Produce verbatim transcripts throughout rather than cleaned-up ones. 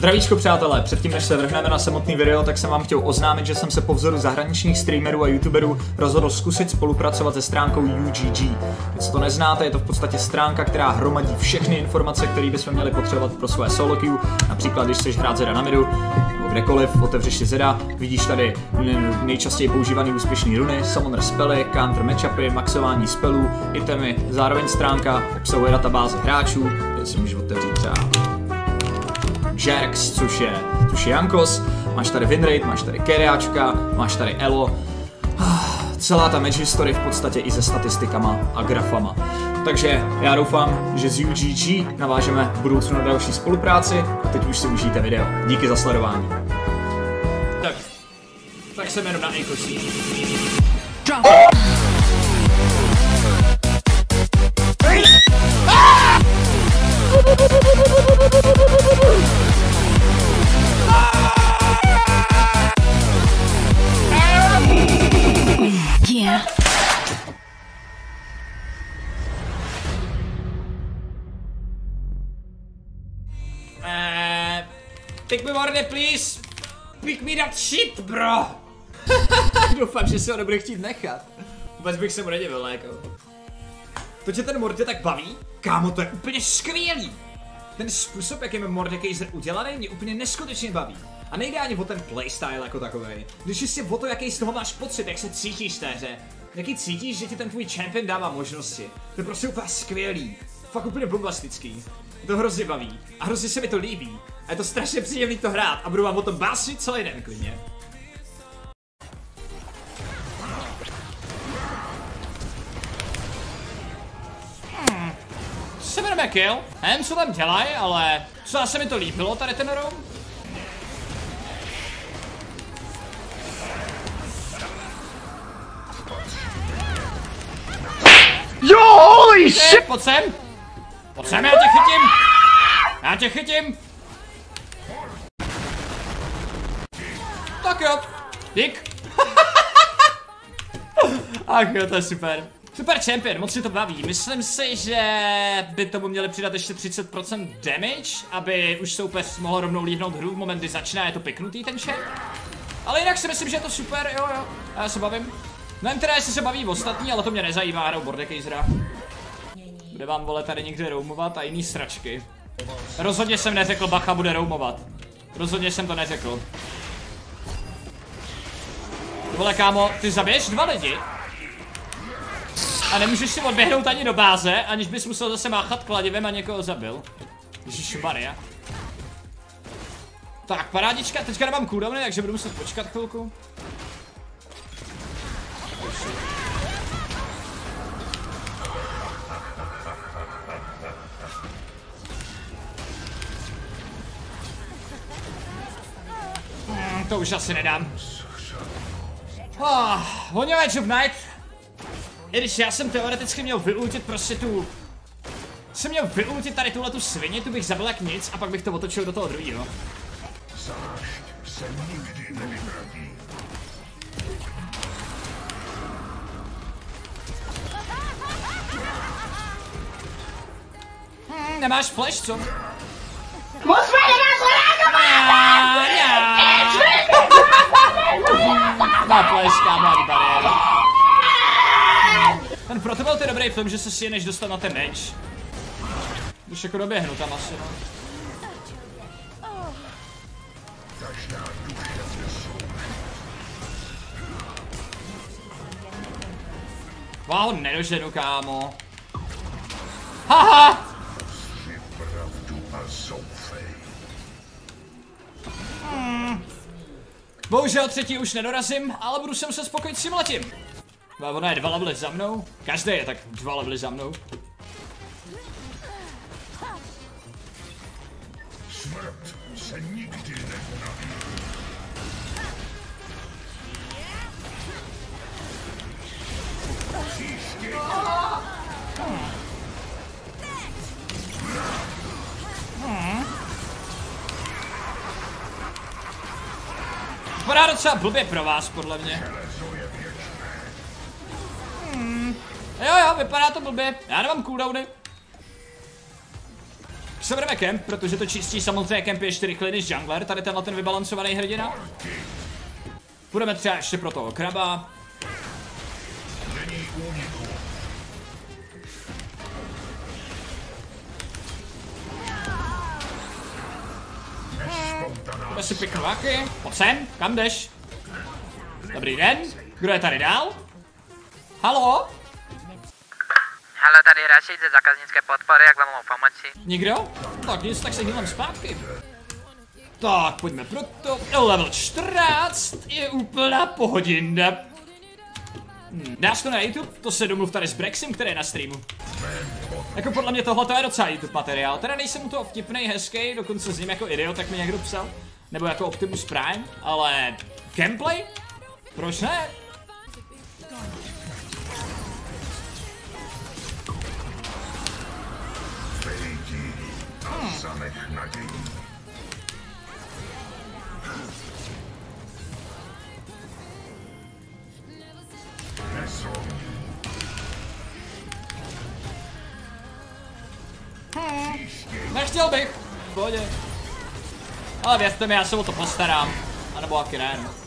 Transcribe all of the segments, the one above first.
Zdravíčko přátelé, předtím než se vrhneme na samotný video, tak jsem vám chtěl oznámit, že jsem se po vzoru zahraničních streamerů a youtuberů rozhodl zkusit spolupracovat se stránkou U G G. Když to neznáte, je to v podstatě stránka, která hromadí všechny informace, které bychom měli potřebovat pro své solo queue. Například když chceš hrát Zeda na midu, nebo kdekoliv, otevřeš si Zeda, vidíš tady nejčastěji používaný úspěšný runy, summoner spely, counter matchupy, maxování spelů, itemy, zároveň stránka obsahuje databáze hráčů, kde si můžeš otevřít třeba Jerks, což je, což je Jankos, máš tady winrate, máš tady carryáčka, máš tady elo, celá ta match history v podstatě i se statistikama a grafama. Takže já doufám, že z U G G navážeme v budoucnu na další spolupráci a teď už si užijte video. Díky za sledování. Tak, tak jsem jenom na Eikosí. Yeah. Uh, pick me more, please. Pick me that shit, bro. Doufám, že si ho nebude chtít nechat. Vůbec bych se mu nedivil, jako. To, že ten Mordě tak baví, kámo, to je úplně skvělý. Ten způsob, jak je Mordekaiser udělaný, mě úplně neskutečně baví. A nejde ani o ten playstyle jako takovej. Když jistě o to, jaký z toho máš pocit, jak se cítíš v té hře. Jaký cítíš, že ti ten tvůj champion dává možnosti. To je prostě úplně skvělý. Fakt úplně bombastický. To hrozně baví. A hrozně se mi to líbí. A je to strašně příjemný to hrát. A budu vám o tom básnit celý den klidně. Hmm. Se jmenujeme kill. Nevím, co tam dělají, ale co se mi to líbilo, tady ten roam. Jo, holy shit! Pojď sem! Pojď sem, já tě chytím! Já tě chytím! Tak jo, dík! Ach jo, to je super. Super champion, moc si to baví. Myslím si, že by tomu měli přidat ještě třicet procent damage, aby už soupeř mohl rovnou lívnout hru v moment, kdy začne, je to piknutý ten champ. Ale jinak si myslím, že je to super, jo jo, já se bavím. Nevím teda, jestli se baví ostatní, ale to mě nezajímá, hrou Mordekaisera. Bude vám, vole, tady někde roamovat a jiný sračky. Rozhodně jsem neřekl, bacha bude roamovat. Rozhodně jsem to neřekl. Vole, kámo, ty zabiješ dva lidi a nemůžeš si odběhnout ani do báze, aniž bys musel zase máchat kladivem a někoho zabil. Ježišmarja. Tak, parádička, teďka nemám cooldowny, takže budu muset počkat chvilku. Hmm, to už asi nedám. Oh, hodně Edge of Night. I když já jsem teoreticky měl vyultit prostě tu... Jsem měl vyultit tady tuhletu svině, tu bych zabil jak nic a pak bych to otočil do toho druhého. Hmm, nemáš flash, co? Má flash, kámo, ani bariéra. Ten protobal je dobrý v tom, že se si než dostat na ten edge. Když jako doběhnu tam asi, no. Wow, nedoženu, kámo. Haha! Hmm. Bohužel třetí už nedorazím, ale budu se muset spokojit s tím letím. Ona je dva levely za mnou. Každý je tak dva levely za mnou. Smrt se nikdy neunaví. Hmm. Hmm. Vypadá docela blbě pro vás, podle mě. Hmm. Jo jo, vypadá to blbě. Já nemám cooldowny. Se bereme kemp, protože to čistí samozřejmě kemp je ještě rychleji než jungler, tady tenhle ten vybalancovaný hrdina. Půjdeme třeba ještě pro toho kraba. Půjde si piknováky, pojď sem, kam jdeš? Dobrý den, kdo je tady dál? Halo? Halo, tady Rašid ze zákaznické podpory, jak vám mohu pomoci? Nikdo? Tak nic, tak se hýlem zpátky. Tak, pojďme pro to. Level čtrnáct je úplná pohodinda. Hm, dáš to na YouTube? To se domluv tady s Brexem, který je na streamu. Jako podle mě tohle je docela YouTube materiál. Teda nejsem mu toho vtipnej, hezký, dokonce s ním jako idiot, tak mi někdo psal. Nebo jako Optimus Prime, ale gameplay? Proč ne? Zanech nadějí. Hmm. Nechtěl bych, v pohodě. Ale věřte mi, já se o to postarám. A nebo taky ne. No.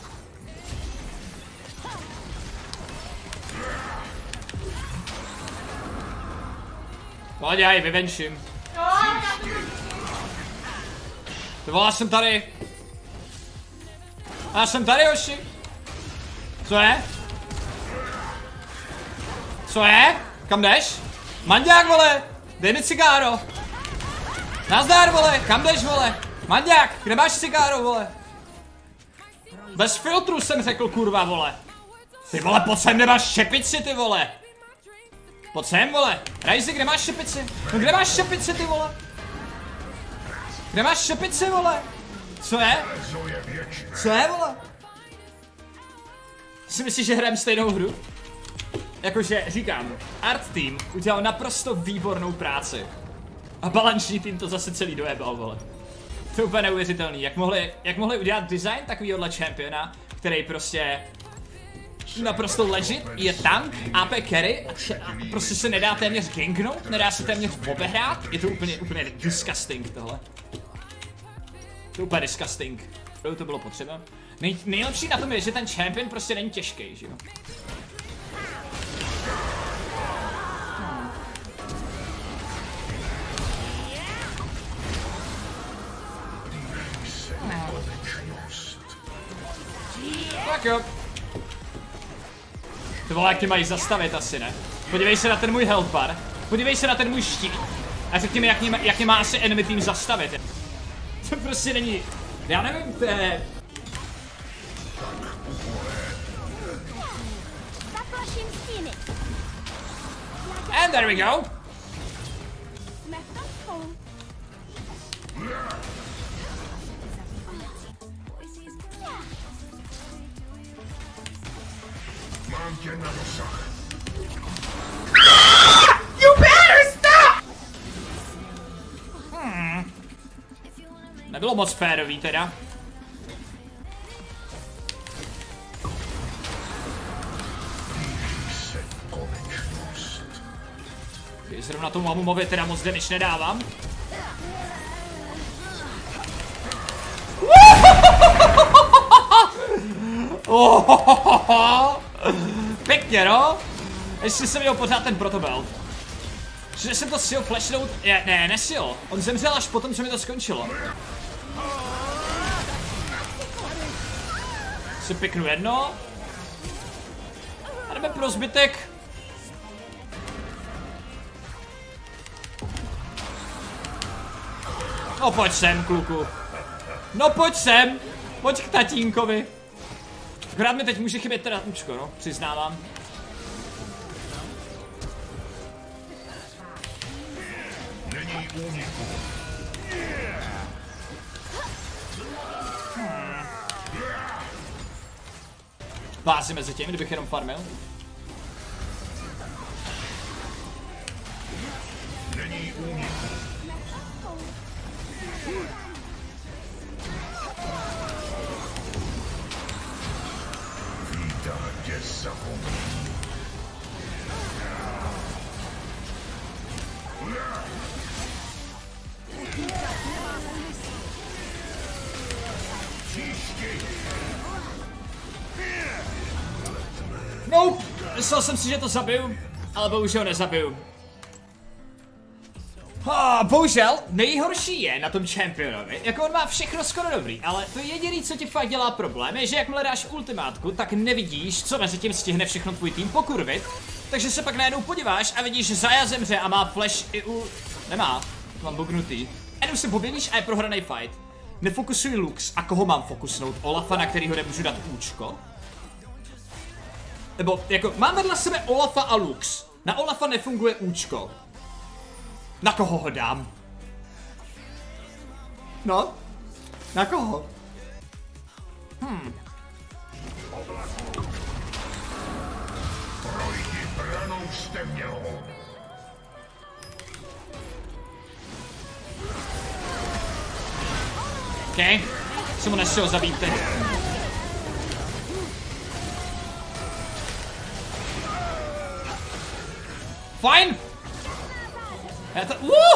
Pohodě, já ji vyvenčím. Ty vole, já jsem tady. Já jsem tady, hoši. Co je? Co je? Kam jdeš? Manďák, vole! Dej mi cigáro! Nazdar, vole! Kam jdeš, vole? Manďák, kde máš cigáro, vole? Bez filtru jsem řekl, kurva, vole! Ty vole, pojď sem, nemáš šepici, ty vole! Pojď sem, vole! Rajzi, kde máš šepici? No kde máš šepici, ty vole? Kde máš šepici, vole? Co je? Co je, vole? Si myslíš, že hrajeme stejnou hru? Jakože, říkám, Art Team udělal naprosto výbornou práci. A balanční tým to zase celý dojebal, vole. To je úplně neuvěřitelný, jak mohli, jak mohli udělat design takovýhohle championa, který prostě naprosto legit, je tank, A P carry a, a prostě se nedá téměř gangnout, nedá se téměř obehrát, je to úplně, úplně disgusting tohle. To je úplně disgusting. To bylo potřeba. Nej, nejlepší na tom je, že ten champion prostě není těžký, že jo? Tak jo. Ty vole, jak tě mají zastavit asi, ne? Podívej se na ten můj health bar. Podívej se na ten můj štít. A řekni mi, jak mě, jak mě má asi enemy team zastavit. To prostě není... Já nevím, to je... And there we go. Mám tě na dosah. You better stop! Hmm. Nebylo moc férový teda. Zrovna tomu Amumovi teda moc damage nedávám. Pěkně, no. Ještě jsem měl pořád ten protobelt. Že jsem to sil flashnout, je, ne, nesil. On zemřel až potom, co mi to skončilo. Si piknu jedno. A jdeme pro zbytek. No pojď sem, kluku. No pojď sem. Pojď k tatínkovi. Akorát mi teď může chybět teda tučko, no, přiznávám. Není úniku. Hmm. Bázi mezi těmi, kdybych jenom farmil. Není úniku. Vítám tě zapomněl. No, myslel jsem si, že to zabiju, ale bohužel nezabiju. Oh, bohužel, nejhorší je na tom Championovi, jako on má všechno skoro dobrý, ale to jediný, co ti fakt dělá problém, je, že jakmile dáš ultimátku, tak nevidíš, co mezi tím stihne všechno tvůj tým pokurvit, takže se pak najednou podíváš a vidíš, že Zaya zemře a má flash i u... Nemá, mám bugnutý. Jenom se objevíš a je prohraný fight. Nefokusuj Lux, a koho mám fokusnout? Olafa, na kterýho nemůžu dát účko? Nebo, jako, mám vedle sebe Olafa a Lux. Na Olafa nefunguje účko. Na koho ho dám? No? Na koho? Hmm. Projdi branou stemnělou. OK. Jsem ho nešel zabít teď. Fajn! Já to... Woo!